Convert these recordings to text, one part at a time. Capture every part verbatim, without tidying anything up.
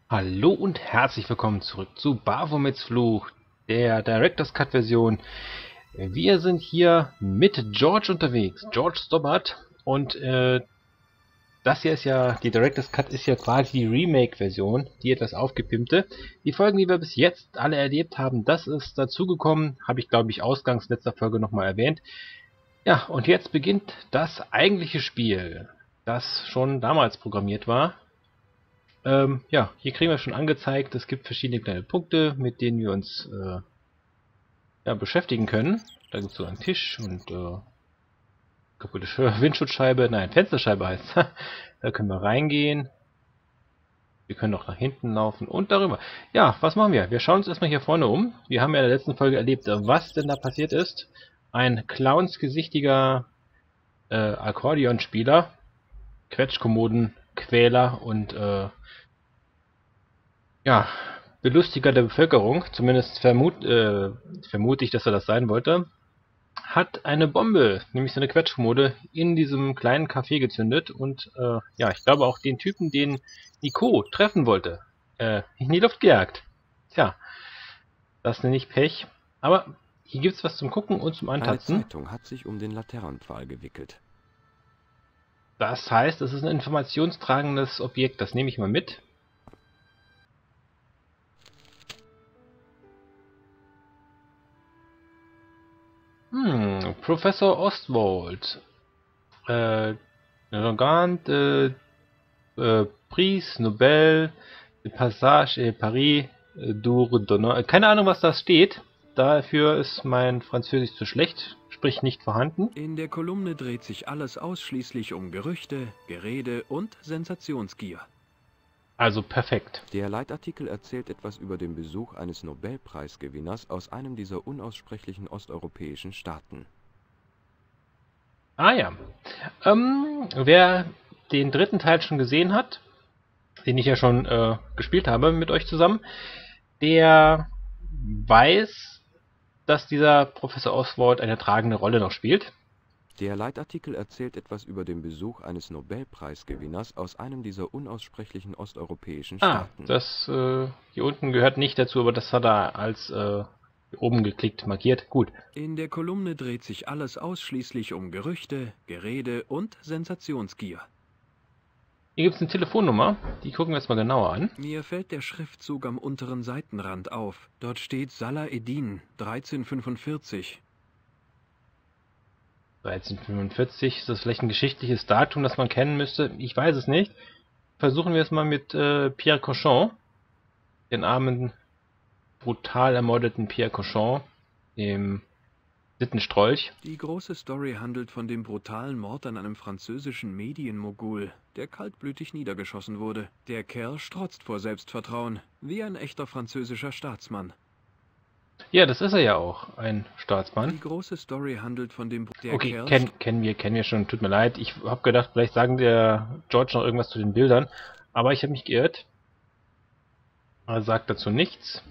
Hallo und herzlich willkommen zurück zu Baphomets Fluch, der Director's Cut Version. Wir sind hier mit George unterwegs, George Stobbart, und äh, das hier ist ja, die Director's Cut ist ja quasi die Remake-Version, die etwas aufgepimpte. Die Folgen, die wir bis jetzt alle erlebt haben, das ist dazugekommen, habe ich glaube ich ausgangs letzter Folge nochmal erwähnt. Ja, und jetzt beginnt das eigentliche Spiel, das schon damals programmiert war. Ähm, ja, hier kriegen wir schon angezeigt, es gibt verschiedene kleine Punkte, mit denen wir uns äh, ja, beschäftigen können. Da gibt es so einen Tisch und äh, kaputte Sch- Windschutzscheibe, nein, Fensterscheibe heißt es. Da können wir reingehen. Wir können auch nach hinten laufen und darüber. Ja, was machen wir? Wir schauen uns erstmal hier vorne um. Wir haben ja in der letzten Folge erlebt, was denn da passiert ist. Ein clownsgesichtiger äh, Akkordeonspieler, Quetschkommoden, Quäler und äh, ja, Belustiger der Bevölkerung, zumindest vermut, äh, vermute ich, dass er das sein wollte, hat eine Bombe, nämlich so eine Quetschkommode, in diesem kleinen Café gezündet und äh, ja, ich glaube auch den Typen, den Nico treffen wollte, äh, in die Luft gejagt. Tja, das nenne ich Pech. Aber hier gibt's was zum Gucken und zum Eine Antatzen. Zeitung hat sich um den Laternenpfahl gewickelt. Das heißt, es ist ein informationstragendes Objekt, das nehme ich mal mit. Hm, Professor Ostwald. Äh, Regent, äh, äh, Prix, Nobel, Passage, äh, Paris, äh, Dourdonnant. Keine Ahnung, was das steht. Dafür ist mein Französisch zu schlecht, sprich nicht vorhanden. In der Kolumne dreht sich alles ausschließlich um Gerüchte, Gerede und Sensationsgier. Also perfekt. Der Leitartikel erzählt etwas über den Besuch eines Nobelpreisgewinners aus einem dieser unaussprechlichen osteuropäischen Staaten. Ah ja. Ähm, wer den dritten Teil schon gesehen hat, den ich ja schon äh, gespielt habe mit euch zusammen, der weiß, dass dieser Professor Oswald eine tragende Rolle noch spielt. Der Leitartikel erzählt etwas über den Besuch eines Nobelpreisgewinners aus einem dieser unaussprechlichen osteuropäischen Ah, Staaten. das äh, hier unten gehört nicht dazu, aber das hat er als äh, hier oben geklickt markiert. Gut. In der Kolumne dreht sich alles ausschließlich um Gerüchte, Gerede und Sensationsgier. Hier gibt es eine Telefonnummer, die gucken wir uns mal genauer an. Mir fällt der Schriftzug am unteren Seitenrand auf. Dort steht Salah Eddin, dreizehnhundertfünfundvierzig. dreizehnhundertfünfundvierzig, ist das vielleicht ein geschichtliches Datum, das man kennen müsste? Ich weiß es nicht. Versuchen wir es mal mit äh, Pierre Cochon, den armen, brutal ermordeten Pierre Cochon, dem Sittenstrolch. Die große Story handelt von dem brutalen Mord an einem französischen Medienmogul, der kaltblütig niedergeschossen wurde. Der Kerl strotzt vor Selbstvertrauen, wie ein echter französischer Staatsmann. Ja, das ist er ja auch, ein Staatsmann. Die große Story handelt von dem... Der Okay, Kerl kennen kennen wir, kennen wir schon, tut mir leid. Ich habe gedacht, vielleicht sagen der George noch irgendwas zu den Bildern, aber ich habe mich geirrt. Er sagt dazu nichts.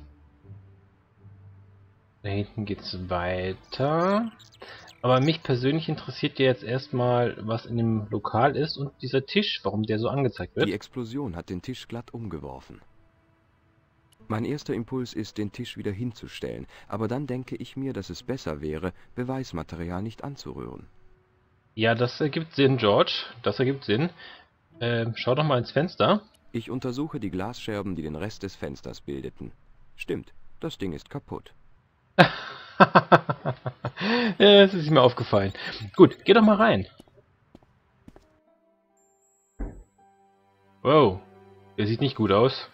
Da hinten geht's weiter. Aber mich persönlich interessiert ja jetzt erstmal, was in dem Lokal ist und dieser Tisch, warum der so angezeigt Die wird. Explosion hat den Tisch glatt umgeworfen. Mein erster Impuls ist, den Tisch wieder hinzustellen, aber dann denke ich mir, dass es besser wäre, Beweismaterial nicht anzurühren. Ja, das ergibt Sinn, George. Das ergibt Sinn. Ähm, schau doch mal ins Fenster. Ich untersuche die Glasscherben, die den Rest des Fensters bildeten. Stimmt, das Ding ist kaputt. Ja, das ist mir aufgefallen. Gut, geh doch mal rein. Wow, der sieht nicht gut aus.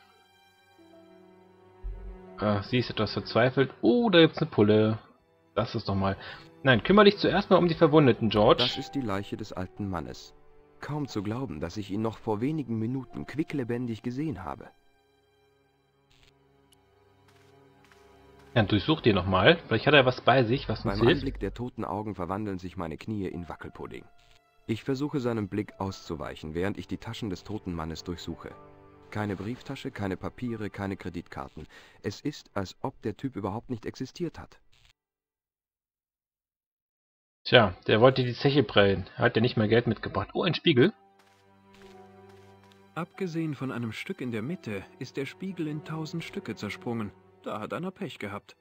Ah, sie ist etwas verzweifelt. Oh, da gibt's eine Pulle. Das ist doch mal... Nein, kümmere dich zuerst mal um die Verwundeten, George. Das ist die Leiche des alten Mannes. Kaum zu glauben, dass ich ihn noch vor wenigen Minuten quicklebendig gesehen habe. Ja, durchsuch dir nochmal. Vielleicht hat er was bei sich, was uns Beim hilft. Anblick der toten Augen verwandeln sich meine Knie in Wackelpudding. Ich versuche seinem Blick auszuweichen, während ich die Taschen des toten Mannes durchsuche. Keine Brieftasche, keine Papiere, keine Kreditkarten. Es ist, als ob der Typ überhaupt nicht existiert hat. Tja, der wollte die Zeche prellen. Er hat ja nicht mehr Geld mitgebracht. Oh, ein Spiegel. Abgesehen von einem Stück in der Mitte ist der Spiegel in tausend Stücke zersprungen. Da hat einer Pech gehabt.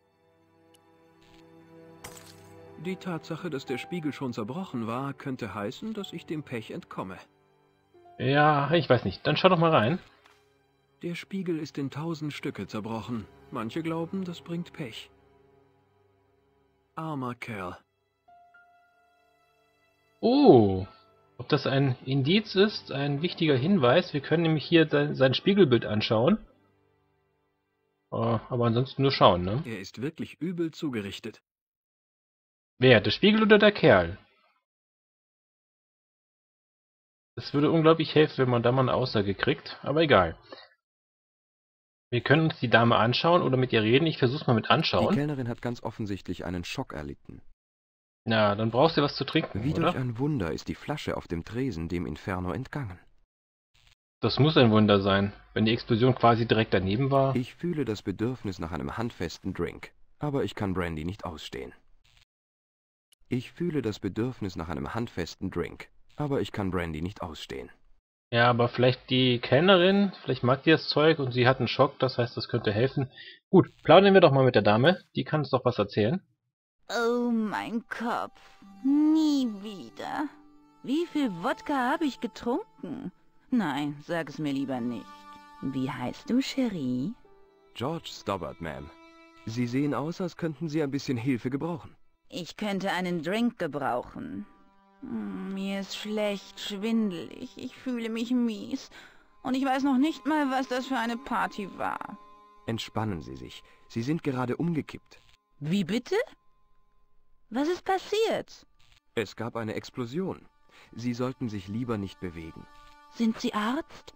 Die Tatsache, dass der Spiegel schon zerbrochen war, könnte heißen, dass ich dem Pech entkomme. Ja, ich weiß nicht. Dann schau doch mal rein. Der Spiegel ist in tausend Stücke zerbrochen. Manche glauben, das bringt Pech. Armer Kerl. Oh, ob das ein Indiz ist, ein wichtiger Hinweis. Wir können nämlich hier sein, sein Spiegelbild anschauen. Uh, aber ansonsten nur schauen, ne? Er ist wirklich übel zugerichtet. Wer? Der Spiegel oder der Kerl? Es würde unglaublich helfen, wenn man da mal eine Aussage kriegt, aber egal. Wir können uns die Dame anschauen oder mit ihr reden. Ich versuch's mal mit anschauen. Die Kellnerin hat ganz offensichtlich einen Schock erlitten. Na, dann brauchst du was zu trinken, Wie oder? durch ein Wunder ist die Flasche auf dem Tresen dem Inferno entgangen. Das muss ein Wunder sein, wenn die Explosion quasi direkt daneben war. Ich fühle das Bedürfnis nach einem handfesten Drink, aber ich kann Brandy nicht ausstehen. Ich fühle das Bedürfnis nach einem handfesten Drink, aber ich kann Brandy nicht ausstehen. Ja, aber vielleicht die Kellnerin, vielleicht mag die das Zeug und sie hat einen Schock, das heißt, das könnte helfen. Gut, plaudern wir doch mal mit der Dame, die kann uns doch was erzählen. Oh, mein Kopf. Nie wieder. Wie viel Wodka habe ich getrunken? Nein, sag es mir lieber nicht. Wie heißt du, Cherie? George Stobbart, Ma'am. Sie sehen aus, als könnten Sie ein bisschen Hilfe gebrauchen. Ich könnte einen Drink gebrauchen. Hm, Mir ist schlecht, schwindelig, ich fühle mich mies. Und ich weiß noch nicht mal, was das für eine Party war. Entspannen Sie sich. Sie sind gerade umgekippt. Wie bitte? Was ist passiert? Es gab eine Explosion. Sie sollten sich lieber nicht bewegen. Sind Sie Arzt?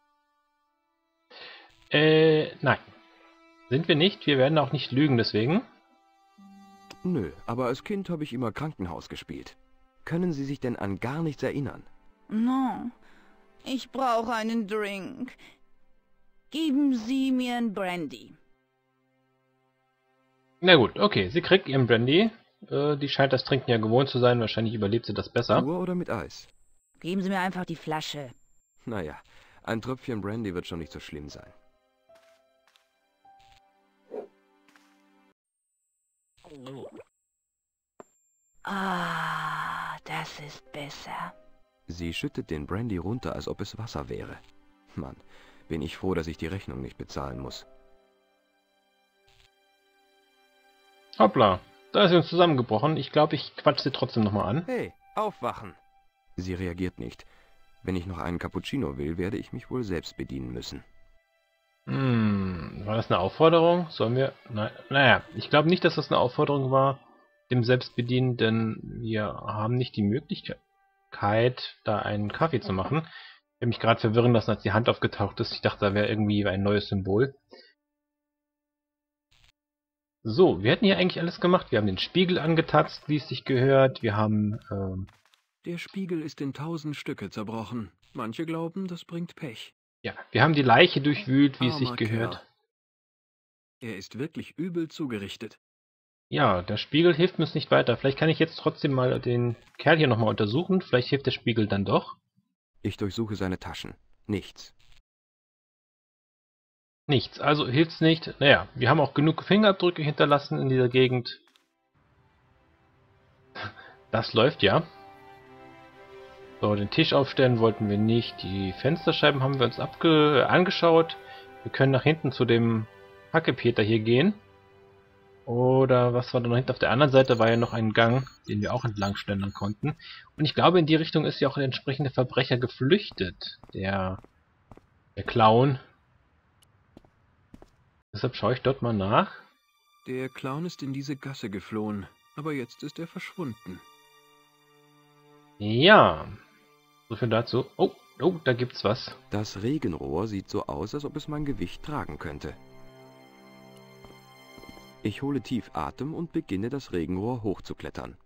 Äh, nein. Sind wir nicht, wir werden auch nicht lügen deswegen. Nö, aber als Kind habe ich immer Krankenhaus gespielt. Können Sie sich denn an gar nichts erinnern? No, ich brauche einen Drink. Geben Sie mir ein Brandy. Na gut, okay, sie kriegt ihren Brandy. Äh, die scheint das Trinken ja gewohnt zu sein, wahrscheinlich überlebt sie das besser. Pur oder mit Eis? Geben Sie mir einfach die Flasche. Naja, ein Tröpfchen Brandy wird schon nicht so schlimm sein. Ah, das ist besser. Sie schüttet den Brandy runter, als ob es Wasser wäre. Mann, bin ich froh, dass ich die Rechnung nicht bezahlen muss. Hoppla, da ist sie uns zusammengebrochen. Ich glaube, ich quatsch sie trotzdem nochmal an. Hey, aufwachen! Sie reagiert nicht. Wenn ich noch einen Cappuccino will, werde ich mich wohl selbst bedienen müssen. Hm, war das eine Aufforderung? Sollen wir... Na, naja, ich glaube nicht, dass das eine Aufforderung war, dem Selbstbedienen, denn wir haben nicht die Möglichkeit, da einen Kaffee zu machen. Ich habe mich gerade verwirren lassen, als die Hand aufgetaucht ist. Ich dachte, da wäre irgendwie ein neues Symbol. So, wir hätten hier eigentlich alles gemacht. Wir haben den Spiegel angetatzt, wie es sich gehört. Wir haben... Ähm, Der Spiegel ist in tausend Stücke zerbrochen. Manche glauben, das bringt Pech. ja, wir haben die Leiche durchwühlt, wie es sich Armer gehört. Kerl. Er ist wirklich übel zugerichtet. Ja, der Spiegel hilft mir nicht weiter. Vielleicht kann ich jetzt trotzdem mal den Kerl hier nochmal untersuchen. Vielleicht hilft der Spiegel dann doch. Ich durchsuche seine Taschen. Nichts. Nichts, also hilft's nicht. Naja, wir haben auch genug Fingerabdrücke hinterlassen in dieser Gegend. Das läuft ja. So, den Tisch aufstellen wollten wir nicht. Die Fensterscheiben haben wir uns abge angeschaut. Wir können nach hinten zu dem Hackepeter hier gehen. Oder was war da noch hinten? Auf der anderen Seite war ja noch ein Gang, den wir auch entlang schlendern konnten. Und ich glaube, in die Richtung ist ja auch der entsprechende Verbrecher geflüchtet. Der, der Clown. Deshalb schaue ich dort mal nach. Der Clown ist in diese Gasse geflohen, aber jetzt ist er verschwunden. Ja. So viel dazu. Oh, oh, da gibt's was. Das Regenrohr sieht so aus, als ob es mein Gewicht tragen könnte. Ich hole tief Atem und beginne, das Regenrohr hochzuklettern.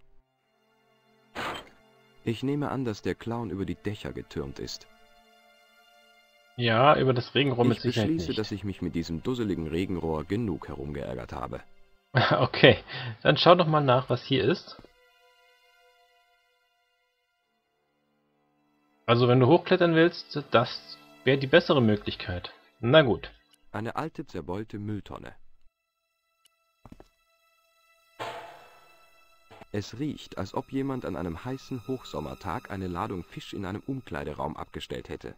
Ich nehme an, dass der Clown über die Dächer getürmt ist. Ja, über das Regenrohr mit Ich Sicherheit beschließe, nicht. dass ich mich mit diesem dusseligen Regenrohr genug herumgeärgert habe. Okay, dann schau doch mal nach, was hier ist. Also wenn du hochklettern willst, das wäre die bessere Möglichkeit. Na gut. Eine alte, zerbeulte Mülltonne. Es riecht, als ob jemand an einem heißen Hochsommertag eine Ladung Fisch in einem Umkleideraum abgestellt hätte.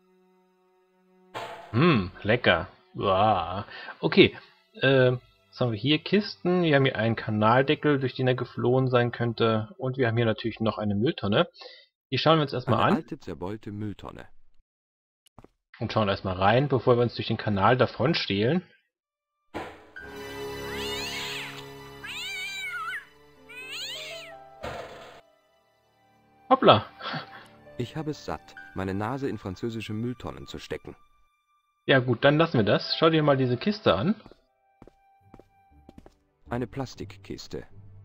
Hm, lecker. Uah. Okay, äh, was haben wir hier? Kisten. Wir haben hier einen Kanaldeckel, durch den er geflohen sein könnte. Und wir haben hier natürlich noch eine Mülltonne. Die schauen wir uns erstmal an. Eine alte, zerbeulte Mülltonne. Und schauen erstmal rein, bevor wir uns durch den Kanal davon stehlen. Hoppla! Ich habe es satt, meine Nase in französische Mülltonnen zu stecken. Ja gut, dann lassen wir das. Schau dir mal diese Kiste an. Eine Plastikkiste.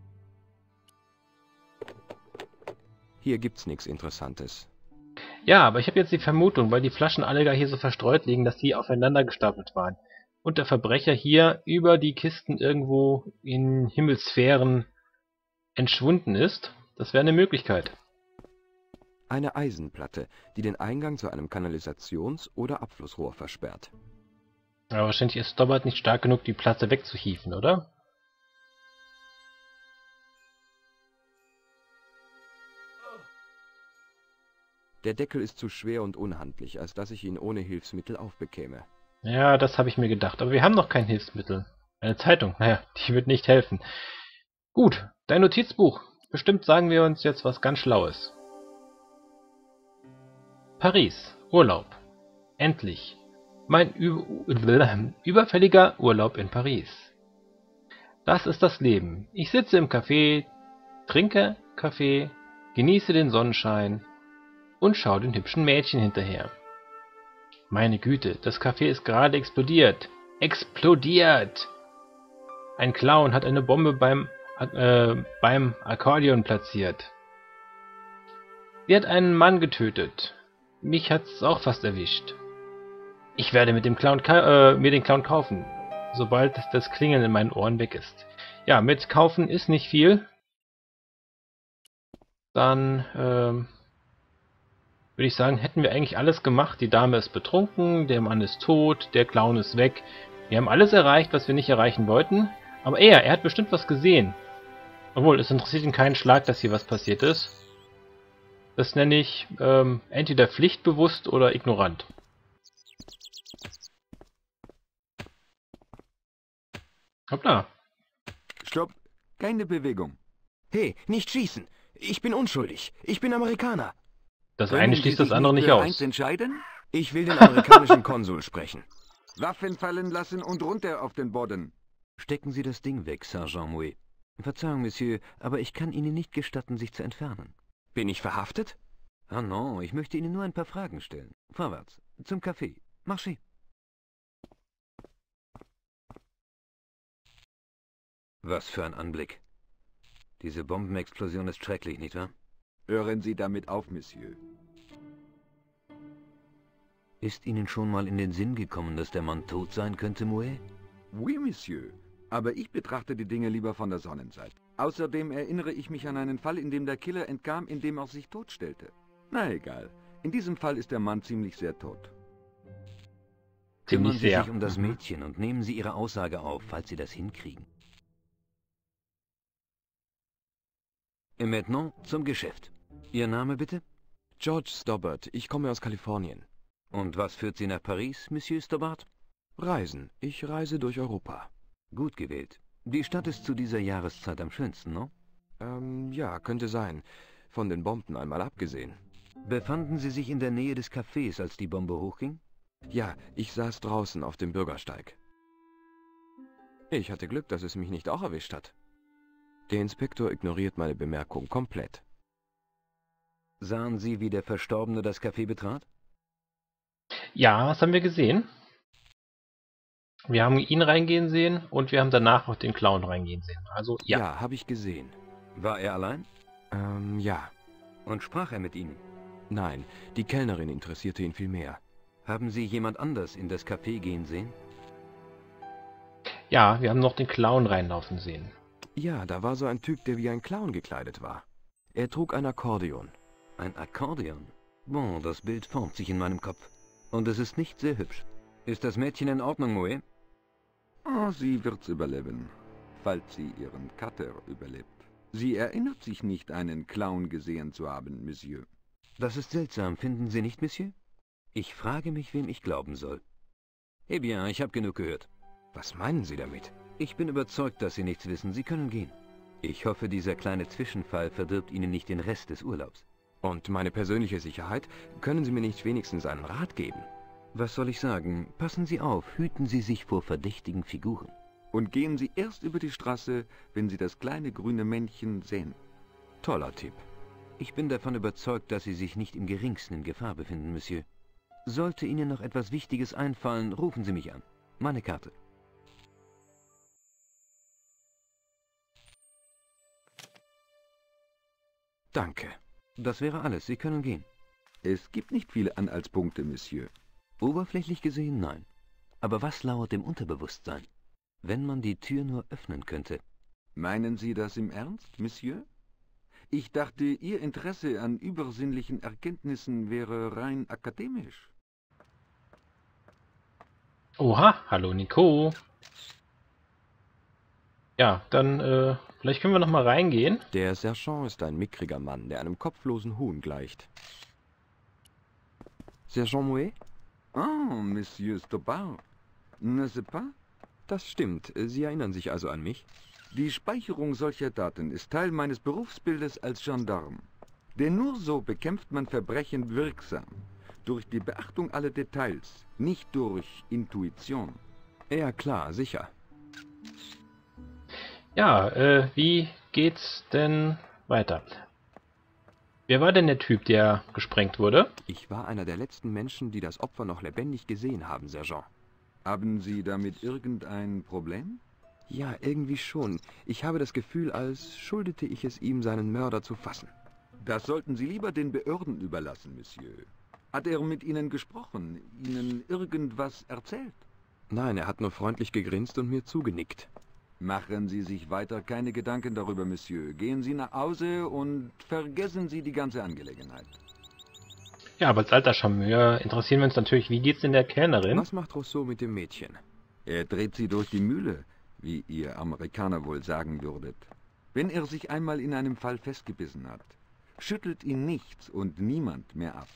Hier gibt's nichts Interessantes. Ja, aber ich habe jetzt die Vermutung, weil die Flaschen alle gar hier so verstreut liegen, dass die aufeinander gestapelt waren. Und der Verbrecher hier über die Kisten irgendwo in Himmelssphären entschwunden ist. Das wäre eine Möglichkeit. Eine Eisenplatte, die den Eingang zu einem Kanalisations- oder Abflussrohr versperrt. Aber wahrscheinlich ist Stobbart nicht stark genug, die Platte wegzuhieven, oder? Der Deckel ist zu schwer und unhandlich, als dass ich ihn ohne Hilfsmittel aufbekäme. Ja, das habe ich mir gedacht. Aber wir haben noch kein Hilfsmittel. Eine Zeitung, naja, die wird nicht helfen. Gut, dein Notizbuch. Bestimmt sagen wir uns jetzt was ganz Schlaues. Paris, Urlaub. Endlich. Mein Ü- überfälliger Urlaub in Paris. Das ist das Leben. Ich sitze im Café, trinke Kaffee, genieße den Sonnenschein und schaue den hübschen Mädchen hinterher. Meine Güte, das Café ist gerade explodiert. Explodiert! Ein Clown hat eine Bombe beim, äh, beim Akkordeon platziert. Sie hat einen Mann getötet. Mich hat's auch fast erwischt. Ich werde mit dem Clown äh, mir den Clown kaufen, sobald das Klingeln in meinen Ohren weg ist. Ja, mit kaufen ist nicht viel. Dann ähm, würde ich sagen, hätten wir eigentlich alles gemacht. Die Dame ist betrunken, der Mann ist tot, der Clown ist weg. Wir haben alles erreicht, was wir nicht erreichen wollten. Aber er, er hat bestimmt was gesehen. Obwohl, es interessiert ihn keinen Schlag, dass hier was passiert ist. Das nenne ich ähm, entweder pflichtbewusst oder ignorant. Hoppla. Stopp! Keine Bewegung. Hey, nicht schießen! Ich bin unschuldig. Ich bin Amerikaner. Das Können eine Sie schließt sich das andere nicht nicht für aus. eins entscheiden? Ich will den amerikanischen Konsul sprechen. Waffen fallen lassen und runter auf den Boden. Stecken Sie das Ding weg, Sergeant Mouet. Verzeihung, Monsieur, aber ich kann Ihnen nicht gestatten, sich zu entfernen. Bin ich verhaftet? Ah non, ich möchte Ihnen nur ein paar Fragen stellen. Vorwärts, zum Café. Marchez. Was für ein Anblick. Diese Bombenexplosion ist schrecklich, nicht wahr? Hören Sie damit auf, Monsieur. Ist Ihnen schon mal in den Sinn gekommen, dass der Mann tot sein könnte, Mouet? Oui, Monsieur. Aber ich betrachte die Dinge lieber von der Sonnenseite. Außerdem erinnere ich mich an einen Fall, in dem der Killer entkam, indem er sich totstellte. Na egal. In diesem Fall ist der Mann ziemlich sehr tot. Kümmern Ziemlich Sie sehr. sich um das Mädchen und nehmen Sie Ihre Aussage auf, falls Sie das hinkriegen. Et maintenant zum Geschäft. Ihr Name bitte? George Stobbart, ich komme aus Kalifornien. Und was führt Sie nach Paris, Monsieur Stobbart? Reisen. Ich reise durch Europa. Gut gewählt. Die Stadt ist zu dieser Jahreszeit am schönsten, no? Ähm, ja, könnte sein. Von den Bomben einmal abgesehen. Befanden Sie sich in der Nähe des Cafés, als die Bombe hochging? Ja, ich saß draußen auf dem Bürgersteig. Ich hatte Glück, dass es mich nicht auch erwischt hat. Der Inspektor ignoriert meine Bemerkung komplett. Sahen Sie, wie der Verstorbene das Café betrat? Ja, was haben wir gesehen? Wir haben ihn reingehen sehen und wir haben danach auch den Clown reingehen sehen. Also ja. Ja, habe ich gesehen. War er allein? Ähm, ja. Und sprach er mit Ihnen? Nein, die Kellnerin interessierte ihn viel mehr. Haben Sie jemand anders in das Café gehen sehen? Ja, wir haben noch den Clown reinlaufen sehen. Ja, da war so ein Typ, der wie ein Clown gekleidet war. Er trug ein Akkordeon. Ein Akkordeon? Bon, das Bild formt sich in meinem Kopf. Und es ist nicht sehr hübsch. Ist das Mädchen in Ordnung, Moe? Oh, sie wird's überleben, falls sie ihren Kater überlebt. Sie erinnert sich nicht, einen Clown gesehen zu haben, Monsieur. Das ist seltsam, finden Sie nicht, Monsieur? Ich frage mich, wem ich glauben soll. Eh bien, ich habe genug gehört. Was meinen Sie damit? Ich bin überzeugt, dass Sie nichts wissen. Sie können gehen. Ich hoffe, dieser kleine Zwischenfall verdirbt Ihnen nicht den Rest des Urlaubs. Und meine persönliche Sicherheit? Können Sie mir nicht wenigstens einen Rat geben? Was soll ich sagen? Passen Sie auf, hüten Sie sich vor verdächtigen Figuren. Und gehen Sie erst über die Straße, wenn Sie das kleine grüne Männchen sehen. Toller Tipp. Ich bin davon überzeugt, dass Sie sich nicht im geringsten in Gefahr befinden, Monsieur. Sollte Ihnen noch etwas Wichtiges einfallen, rufen Sie mich an. Meine Karte. Danke. Das wäre alles. Sie können gehen. Es gibt nicht viele Anhaltspunkte, Monsieur. Oberflächlich gesehen, nein. Aber was lauert im Unterbewusstsein? Wenn man die Tür nur öffnen könnte. Meinen Sie das im Ernst, Monsieur? Ich dachte, Ihr Interesse an übersinnlichen Erkenntnissen wäre rein akademisch. Oha, hallo Nico. Ja, dann, äh, vielleicht können wir noch mal reingehen. Der Sergeant ist ein mickriger Mann, der einem kopflosen Huhn gleicht. Sergeant Mouet? Oh, Monsieur Stobart. N'est-ce pas? Das stimmt. Sie erinnern sich also an mich? Die Speicherung solcher Daten ist Teil meines Berufsbildes als Gendarm. Denn nur so bekämpft man Verbrechen wirksam. Durch die Beachtung aller Details, nicht durch Intuition. Ja, klar, sicher. Ja, äh, wie geht's denn weiter? Wer war denn der Typ, der gesprengt wurde? Ich war einer der letzten Menschen, die das Opfer noch lebendig gesehen haben, Sergeant. Haben Sie damit irgendein Problem? Ja, irgendwie schon. Ich habe das Gefühl, als schuldete ich es ihm, seinen Mörder zu fassen. Das sollten Sie lieber den Behörden überlassen, Monsieur. Hat er mit Ihnen gesprochen, Ihnen irgendwas erzählt? Nein, er hat nur freundlich gegrinst und mir zugenickt. Machen Sie sich weiter keine Gedanken darüber, Monsieur. Gehen Sie nach Hause und vergessen Sie die ganze Angelegenheit. Ja, aber als alter Charmeur interessieren wir uns natürlich, wie geht's denn der Kellnerin? Was macht Rousseau mit dem Mädchen? Er dreht sie durch die Mühle, wie ihr Amerikaner wohl sagen würdet. Wenn er sich einmal in einem Fall festgebissen hat, schüttelt ihn nichts und niemand mehr ab.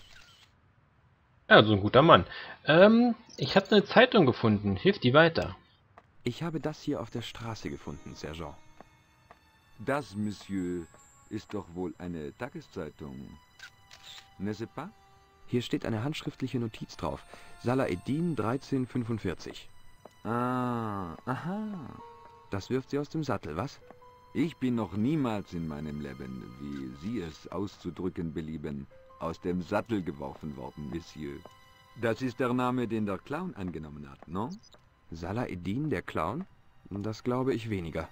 Ja, so ein guter Mann. Ähm, ich habe eine Zeitung gefunden. Hilft die weiter? Ich habe das hier auf der Straße gefunden, Sergeant. Das, Monsieur, ist doch wohl eine Tageszeitung. N'est-ce pas? Hier steht eine handschriftliche Notiz drauf. Salah Eddin dreizehnhundertfünfundvierzig. Ah, aha. Das wirft Sie aus dem Sattel, was? Ich bin noch niemals in meinem Leben, wie Sie es auszudrücken belieben, aus dem Sattel geworfen worden, Monsieur. Das ist der Name, den der Clown angenommen hat, no? Salah Eddin, der Clown? Das glaube ich weniger.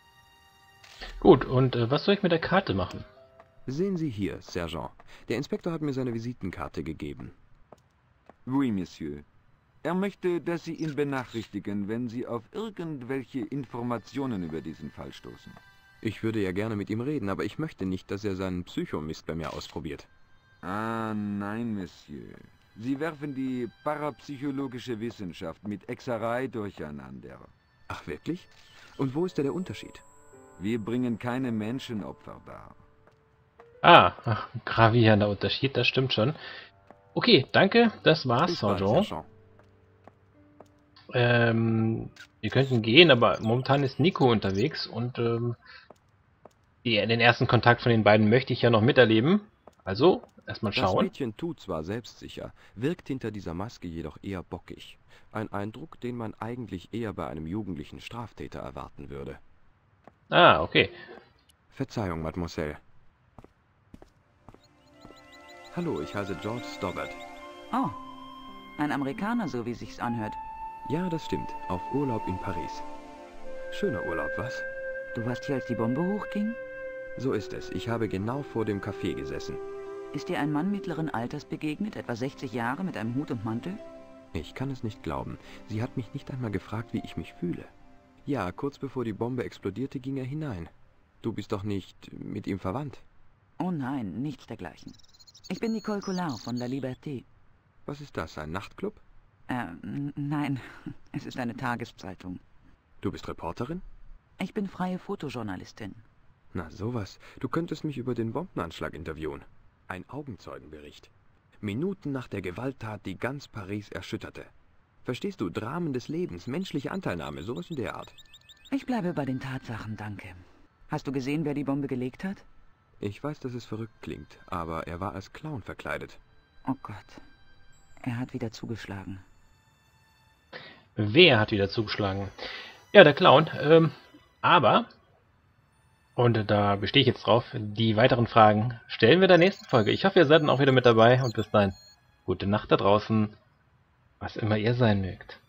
Gut, und äh, was soll ich mit der Karte machen? Sehen Sie hier, Sergeant. Der Inspektor hat mir seine Visitenkarte gegeben. Oui, Monsieur. Er möchte, dass Sie ihn benachrichtigen, wenn Sie auf irgendwelche Informationen über diesen Fall stoßen. Ich würde ja gerne mit ihm reden, aber ich möchte nicht, dass er seinen Psychomist bei mir ausprobiert. Ah, nein, Monsieur. Sie werfen die parapsychologische Wissenschaft mit Hexerei durcheinander. Ach, wirklich? Und wo ist da der Unterschied? Wir bringen keine Menschenopfer dar. Ah, ach, gravierender Unterschied, das stimmt schon. Okay, danke, das war's, Bis bald, Sergeant. Sergeant. Ähm, wir könnten gehen, aber momentan ist Nico unterwegs und ähm, die, den ersten Kontakt von den beiden möchte ich ja noch miterleben. Also, erstmal Das schauen. Mädchen tut zwar selbstsicher, wirkt hinter dieser Maske jedoch eher bockig. Ein Eindruck, den man eigentlich eher bei einem jugendlichen Straftäter erwarten würde. Ah, okay. Verzeihung, Mademoiselle. Hallo, ich heiße George Stobbart. Oh, ein Amerikaner, so wie sich's anhört. Ja, das stimmt. Auf Urlaub in Paris. Schöner Urlaub, was? Du warst hier, als die Bombe hochging? So ist es. Ich habe genau vor dem Café gesessen. Ist dir ein Mann mittleren Alters begegnet, etwa sechzig Jahre, mit einem Hut und Mantel? Ich kann es nicht glauben. Sie hat mich nicht einmal gefragt, wie ich mich fühle. Ja, kurz bevor die Bombe explodierte, ging er hinein. Du bist doch nicht mit ihm verwandt? Oh nein, nichts dergleichen. Ich bin Nicole Collard von La Liberté. Was ist das, ein Nachtclub? Äh, nein, es ist eine Tageszeitung. Du bist Reporterin? Ich bin freie Fotojournalistin. Na sowas, du könntest mich über den Bombenanschlag interviewen. Ein Augenzeugenbericht. Minuten nach der Gewalttat, die ganz Paris erschütterte. Verstehst du, Dramen des Lebens, menschliche Anteilnahme, sowas in der Art. Ich bleibe bei den Tatsachen, danke. Hast du gesehen, wer die Bombe gelegt hat? Ich weiß, dass es verrückt klingt, aber er war als Clown verkleidet. Oh Gott, er hat wieder zugeschlagen. Wer hat wieder zugeschlagen? Ja, der Clown. Ähm, aber, und da bestehe ich jetzt drauf, die weiteren Fragen stellen wir in der nächsten Folge. Ich hoffe, ihr seid dann auch wieder mit dabei und bis dahin, gute Nacht da draußen, was immer ihr sein mögt.